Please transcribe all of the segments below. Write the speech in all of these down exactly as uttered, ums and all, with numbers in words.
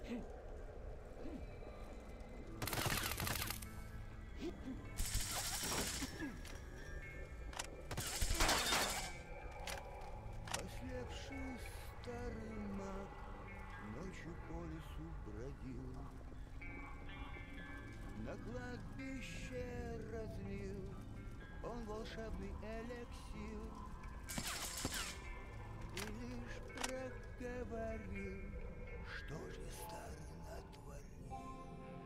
Ослепший старый маг ночью по лесу бродил, на кладбище разлил он волшебный эликсир и лишь проговорил, что же старый натворил.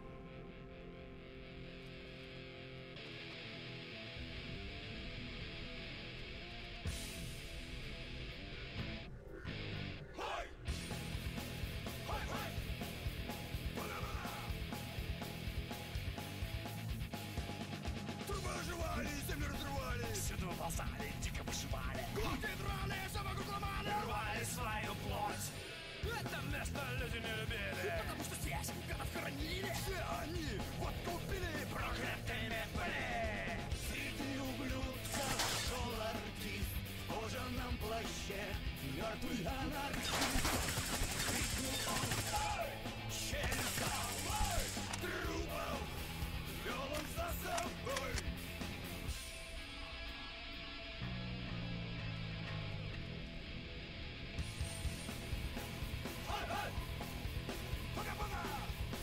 Землю разрывали, всюду ползали, дико вышивали, когти драли, все вокруг ломали, рвали свою плоть. Это место люди не любили, потому что здесь гадов хоронили. Все они вот купили, проклятыми были. Среди ублюдков шел артист в кожаном плаще, мертвый анархист. Крикнул он: челюсть долой! Трупов вел он за собой. Пока-пока!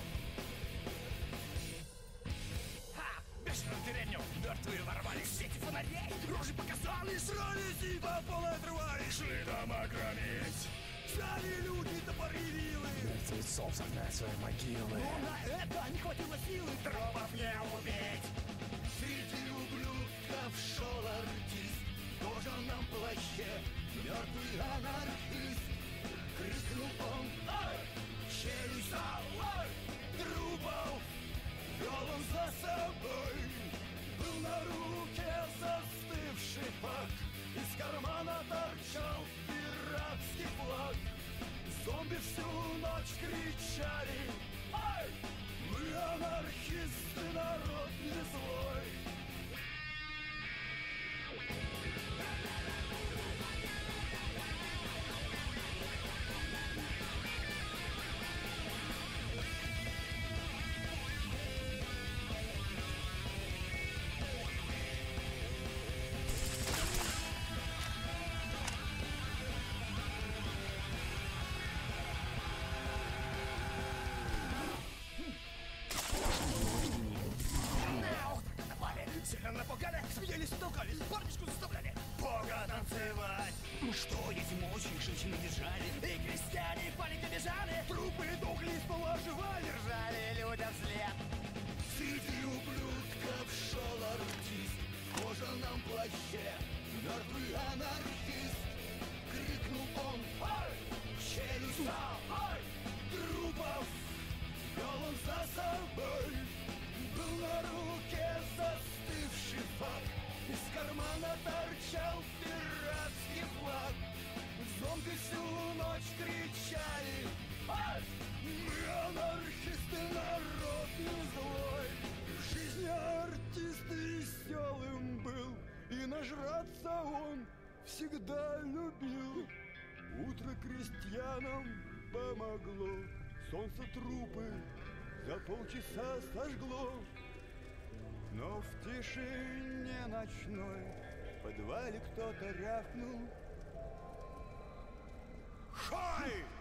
Ха! Бешеную деревню мертвые ворвались, сети фонарей, рожи показали, срались и по полу отрывались, шли дома громить. Взяли люди топоры вилы, мертвецов загнать в свои могилы. Но на это не хватило силы тропов не убить. Среди ублюдков шел артист в кожаном плаще, мертвый анархист. Крикнул он: ай! Челюсть долой! Трупов вел он за собой. Был на руке застывший факт, из кармана торчал пиратский флаг. Зомби всю ночь кричали: ай! Мы анархисты, народ не злой. Сильно напугали, смеялись и толкались, парнишку заставляли Бога танцевать. Ну что, эти мучили, женщины держали, и крестьяне в панике бежали. Трупы дохли, из пола оживали, ржали людям вслед. Среди ублюдков шел артист в кожаном плаще, мертвый анархист. Крикнул он: ай! Челюсть долой! Трупов вел он за собой. Был на руке застывший факт, из кармана торчал пиратский флаг. Зомби всю ночь кричали: ай! Мы анархисты, народ не злой. В жизни артист веселым был, и нажраться он всегда любил. Утро крестьянам помогло, солнце трупы за полчаса сожгло. Но в тишине ночной в подвале кто-то рявкнул: Хай!